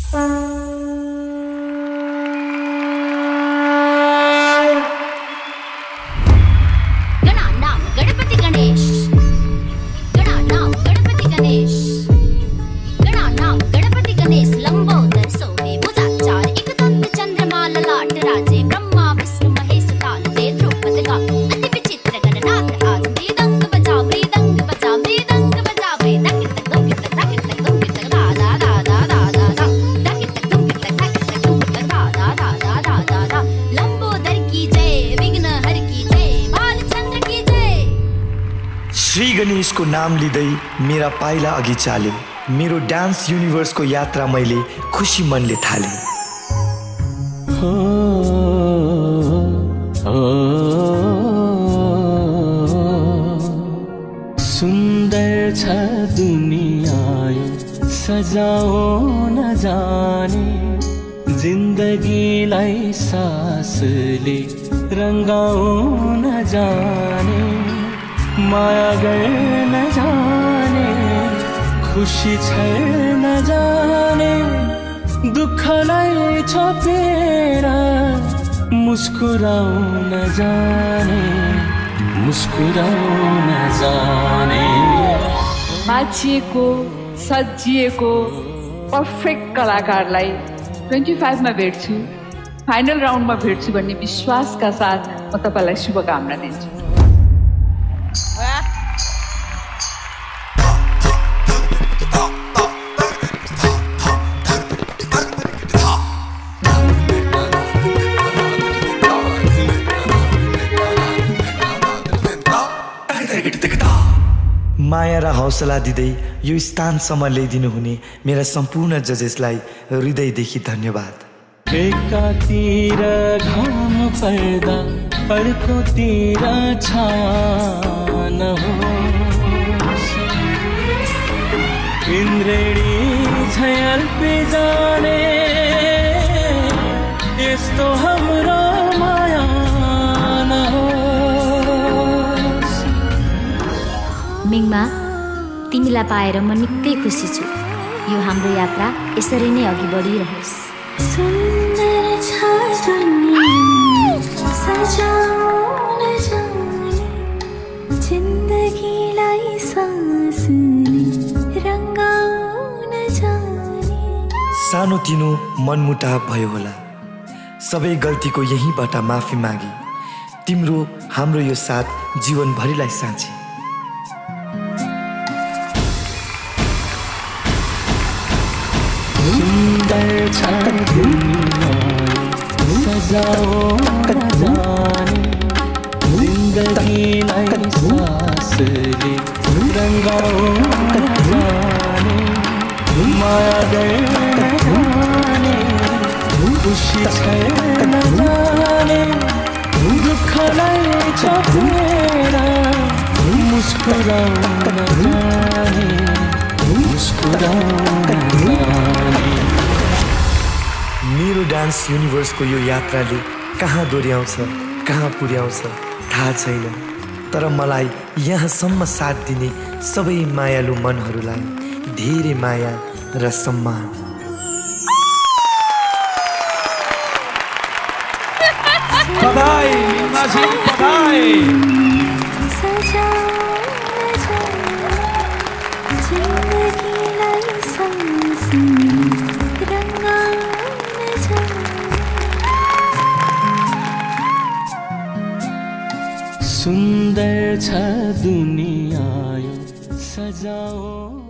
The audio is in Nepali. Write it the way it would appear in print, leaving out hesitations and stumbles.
गणानां गणपति गणेश, गणानां गणपति गणेश, गणानां गणपति गणेश लंबोदर सोहे भुजाचार एकदंत चंद्रमा ललाट राजे ब्रह्मा विष्णु महेश तालुदे ध्रुपद गा अति विचित्र गणनाथ आज मृदंग बजा मृदंग बजा मृदंग बजा वे दकित दुम कित दा दा दा दा दा दा दा दकित दुम कित दा दा दा दा दा दा लंबोदर की जय विघ्न हर की जय भालचंद्र की जय। श्री गणेश को नाम लिँदै मेरा पाइला अघि चाल्यो। मेरो डान्स युनिभर्स को यात्रा मैले खुशी मनले थाले। सुन्दर छ दुनिया सजाओ न जाने जिन्दगीलाई सासले रंगाओ न जाने माया गर्न जाने खुशी छेड्न जाने दुःखलाई छोपेर मुस्कुराउन जाने मुस्कुराउन जाने। माछिएको सजिएको पर्फेक्ट कलाकारलाई 25 मा भेट्छु, फाइनल राउन्डमा भेट्छु भन्ने विश्वासका साथ म तपाईलाई शुभकामना दिन्छु। माया र हौसला दिँदै यो स्थानसम्म ल्याइदिनु हुने मेरा सम्पूर्ण जजेसलाई हृदयदेखि धन्यवाद। एकातिर घाम पर्दा अर्कोतिर छान होस् इन्द्रेणी झल्पी जाने यस्तो हाम्रो माया नहोस्। मिङमा तिमीलाई पाएर म निकै खुसी छु। यो हाम्रो यात्रा यसरी नै अघि बढिरहोस्। सुन्दर छ दुनिया सजाउन जाने जिन्दगीलाई सासले रंगाउन जाने। सानोतिनो मनमुटाव भयो होला, सबै गल्तीको यहीँबाट माफी मागी तिम्रो हाम्रो यो साथ जीवनभरिलाई साँचे। सुन्दर छ दुनिया सजाओ न जाने जिन्दगीलाई सासले रंगाओ न जाने माया गर्न जाने खुशी छेड्न जाने दुःखलाई छोपेर मुस्कुराउन जाने मुस्कुराउन जाने। मेरो डान्स युनिभर्सको यो यात्राले कहाँ दोहोऱ्याउँछ कहाँ पुर्याउँछ थाहा छैन, तर मलाई यहाँसम्म साथ दिने सबै मायालु मनहरूलाई धेरै माया र सम्मान। बधाई मिङमाजी, बधाई। सुन्दर छ दुनिया सजाओ